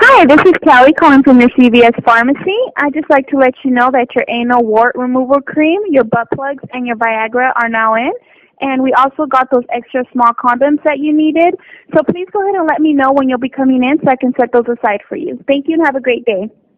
Hi, this is Kelly calling from your CVS pharmacy. I'd just like to let you know that your anal wart removal cream, your butt plugs, and your Viagra are now in. And we also got those extra small condoms that you needed. So please go ahead and let me know when you'll be coming in so I can set those aside for you. Thank you and have a great day.